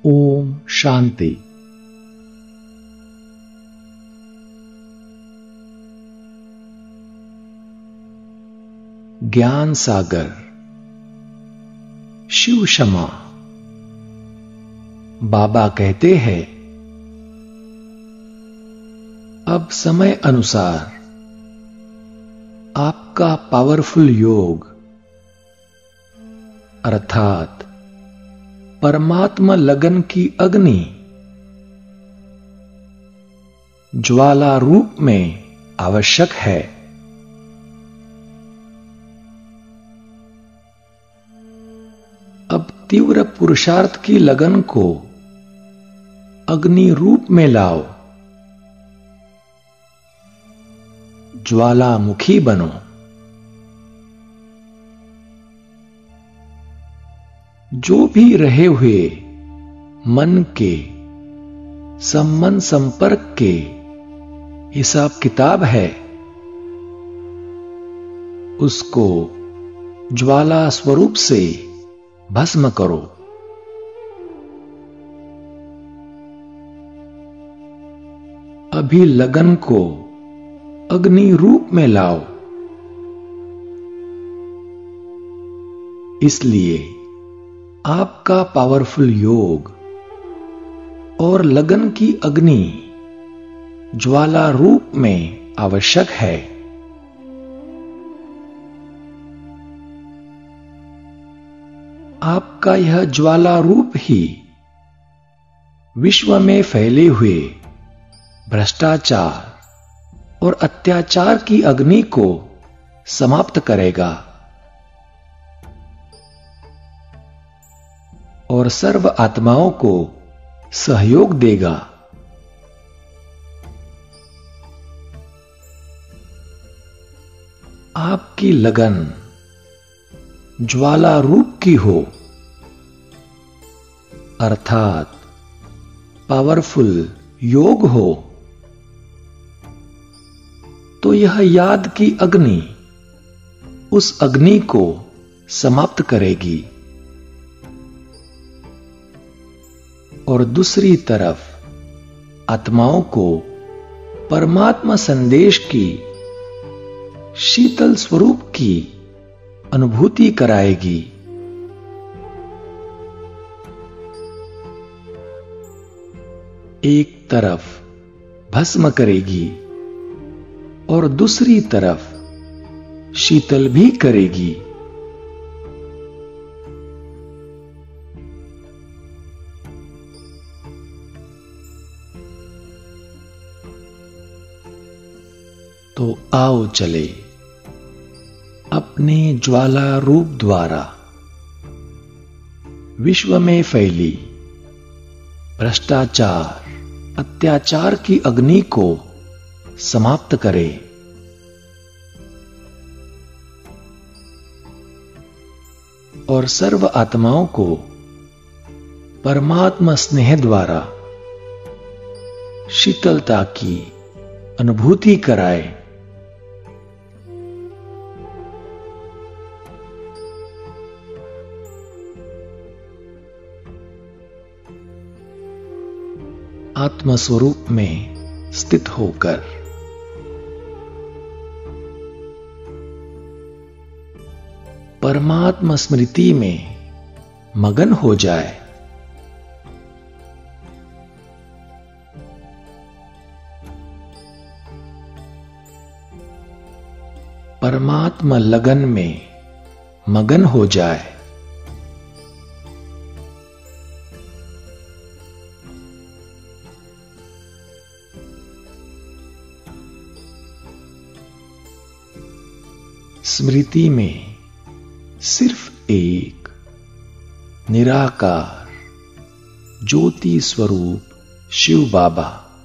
ओम शांति। ज्ञान सागर शिव क्षमा। बाबा कहते हैं, अब समय अनुसार आपका पावरफुल योग अर्थात परमात्मा लगन की अग्नि ज्वाला रूप में आवश्यक है। अब तीव्र पुरुषार्थ की लगन को अग्नि रूप में लाओ, ज्वालामुखी बनो। जो भी रहे हुए मन के संबंध संपर्क के हिसाब किताब है, उसको ज्वाला स्वरूप से भस्म करो। अभी लगन को अग्नि रूप में लाओ। इसलिए आपका पावरफुल योग और लगन की अग्नि ज्वाला रूप में आवश्यक है। आपका यह ज्वाला रूप ही विश्व में फैले हुए भ्रष्टाचार और अत्याचार की अग्नि को समाप्त करेगा और सर्व आत्माओं को सहयोग देगा। आपकी लगन ज्वाला रूप की हो अर्थात पावरफुल योग हो, तो यह याद की अग्नि उस अग्नि को समाप्त करेगी और दूसरी तरफ आत्माओं को परमात्मा संदेश की शीतल स्वरूप की अनुभूति कराएगी। एक तरफ भस्म करेगी और दूसरी तरफ शीतल भी करेगी। तो आओ चले अपने ज्वाला रूप द्वारा विश्व में फैली भ्रष्टाचार अत्याचार की अग्नि को समाप्त करें। और सर्व आत्माओं को परमात्मा स्नेह द्वारा शीतलता की अनुभूति कराए। आत्मस्वरूप में स्थित होकर परमात्मा स्मृति में मगन हो जाए। परमात्मा लगन में मगन हो जाए। स्मृति में सिर्फ एक निराकार ज्योति स्वरूप शिव बाबा,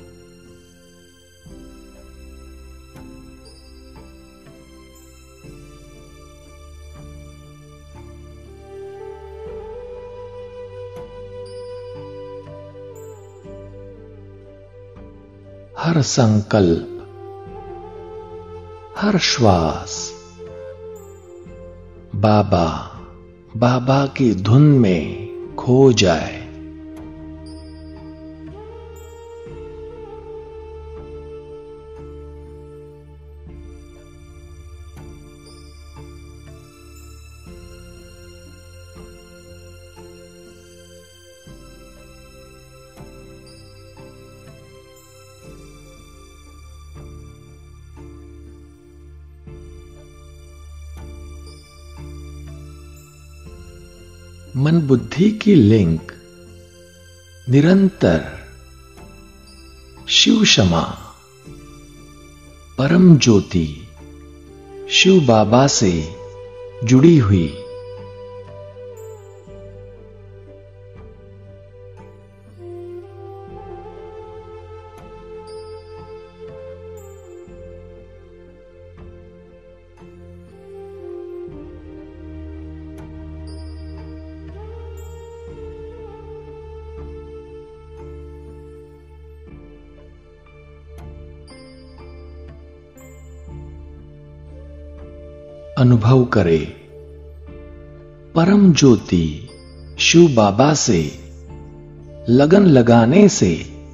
हर संकल्प हर श्वास बाबा बाबा की धुन में खो जाए। मन बुद्धि की लिंक निरंतर शिव क्षमा परम ज्योति शिव बाबा से जुड़ी हुई। अनुभव करे परम ज्योति शिव बाबा से लगन लगाने से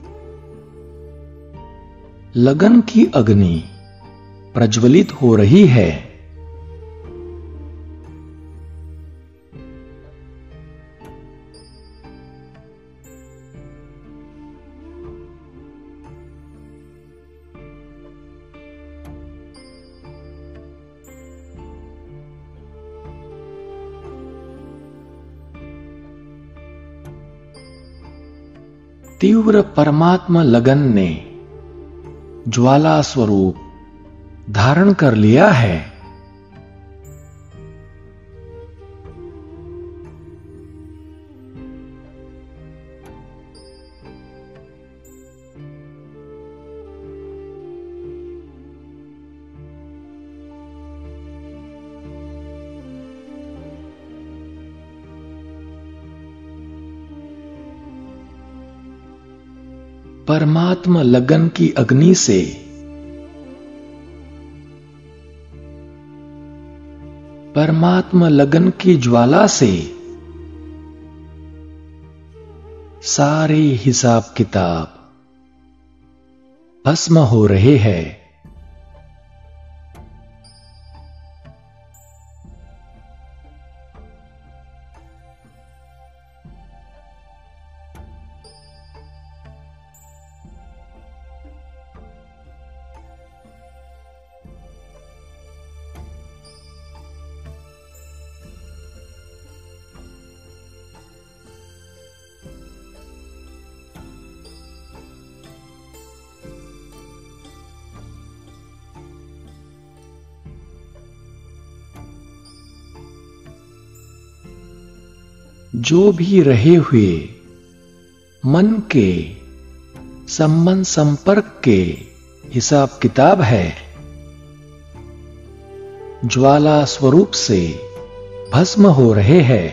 लगन की अग्नि प्रज्वलित हो रही है। तीव्र परमात्मा लगन ने ज्वाला स्वरूप धारण कर लिया है। परमात्मा लगन की अग्नि से परमात्मा लगन की ज्वाला से सारे हिसाब किताब भस्म हो रहे हैं। जो भी रहे हुए मन के संबंध संपर्क के हिसाब किताब है, ज्वाला स्वरूप से भस्म हो रहे हैं।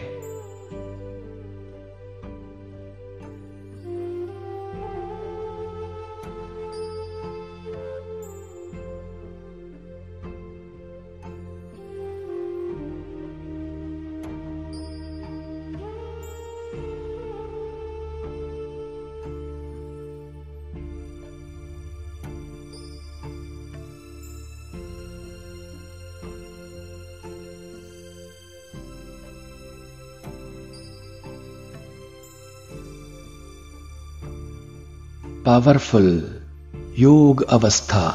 पावरफुल योग अवस्था।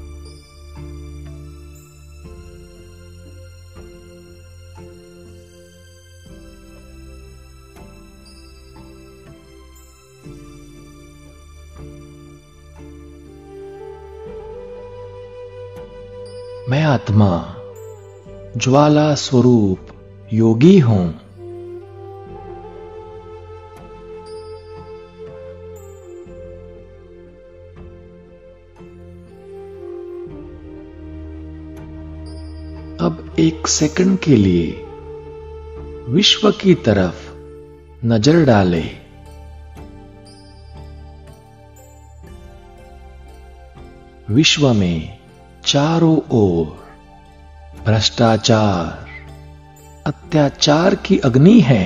मैं आत्मा ज्वाला स्वरूप योगी हूं। अब एक सेकंड के लिए विश्व की तरफ नजर डाले। विश्व में चारों ओर भ्रष्टाचार, अत्याचार की अग्नि है।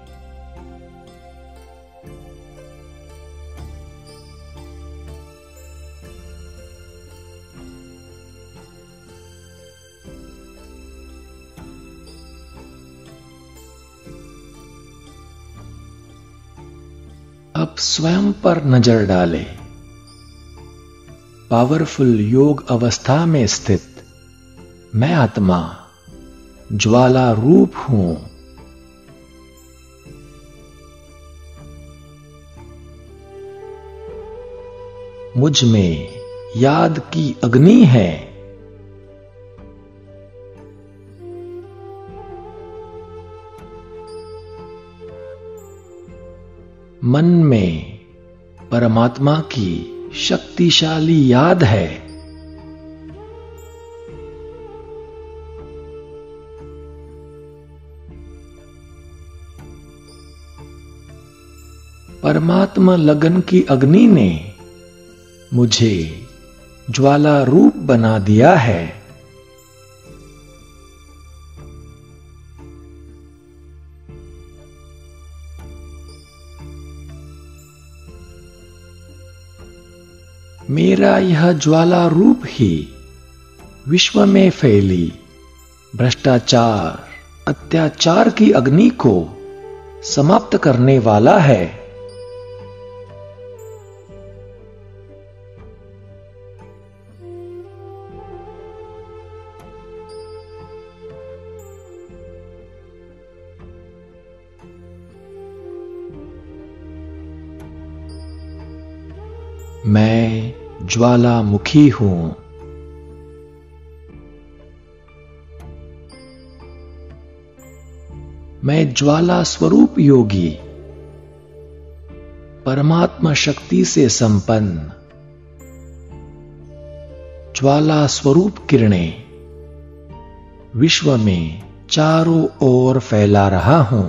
अब स्वयं पर नजर डाले। पावरफुल योग अवस्था में स्थित मैं आत्मा ज्वाला रूप हूं। मुझ में याद की अग्नि है। मन में परमात्मा की शक्तिशाली याद है। परमात्मा लगन की अग्नि ने मुझे ज्वाला रूप बना दिया है। मेरा यह ज्वाला रूप ही विश्व में फैली भ्रष्टाचार, अत्याचार की अग्नि को समाप्त करने वाला है। मैं ज्वालामुखी हूं। मैं ज्वाला स्वरूप योगी, परमात्मा शक्ति से संपन्न ज्वाला स्वरूप किरणें विश्व में चारों ओर फैला रहा हूं।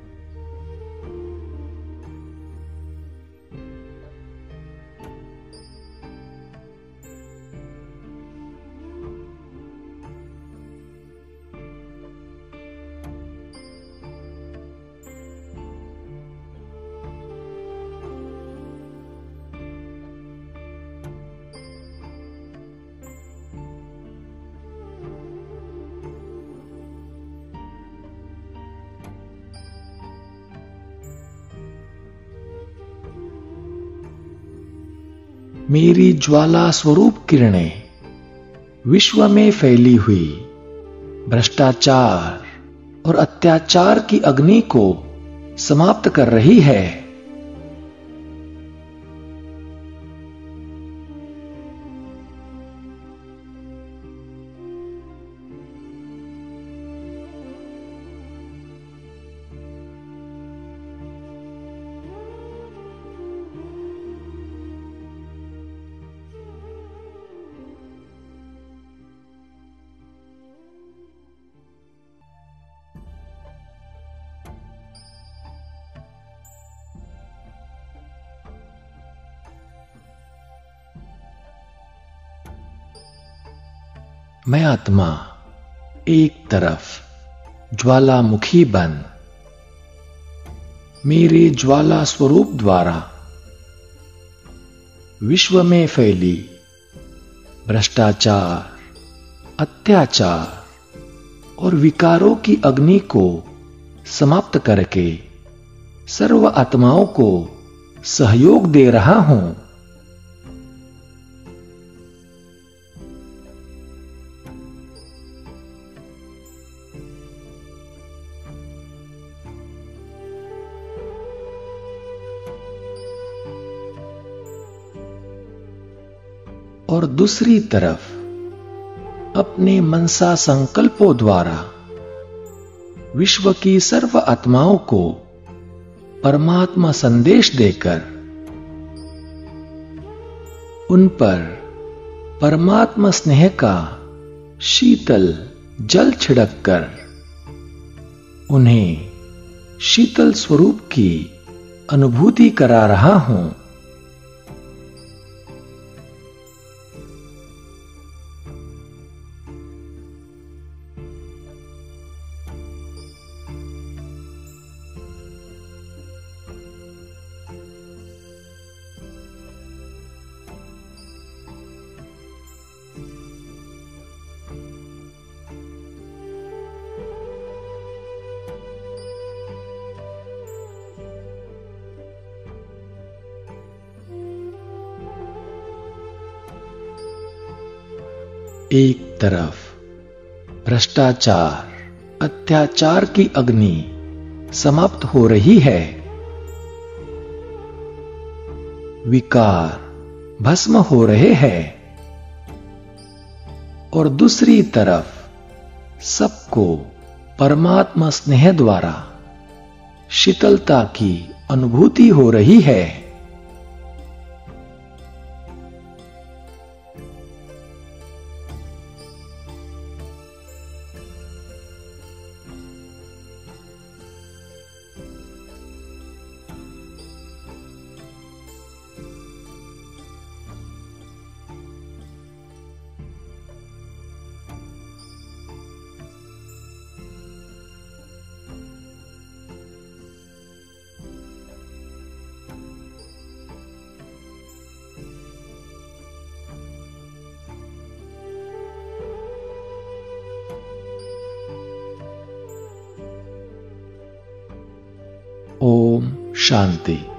मेरी ज्वाला स्वरूप किरणें विश्व में फैली हुई भ्रष्टाचार और अत्याचार की अग्नि को समाप्त कर रही है। मैं आत्मा एक तरफ ज्वालामुखी बन मेरे ज्वाला स्वरूप द्वारा विश्व में फैली भ्रष्टाचार, अत्याचार और विकारों की अग्नि को समाप्त करके सर्व आत्माओं को सहयोग दे रहा हूं। और दूसरी तरफ अपने मनसा संकल्पों द्वारा विश्व की सर्व आत्माओं को परमात्मा संदेश देकर उन पर परमात्मा स्नेह का शीतल जल छिड़ककर उन्हें शीतल स्वरूप की अनुभूति करा रहा हूं। एक तरफ भ्रष्टाचार, अत्याचार की अग्नि समाप्त हो रही है। विकार भस्म हो रहे हैं और दूसरी तरफ सबको परमात्मा स्नेह द्वारा शीतलता की अनुभूति हो रही है। ओम शांति।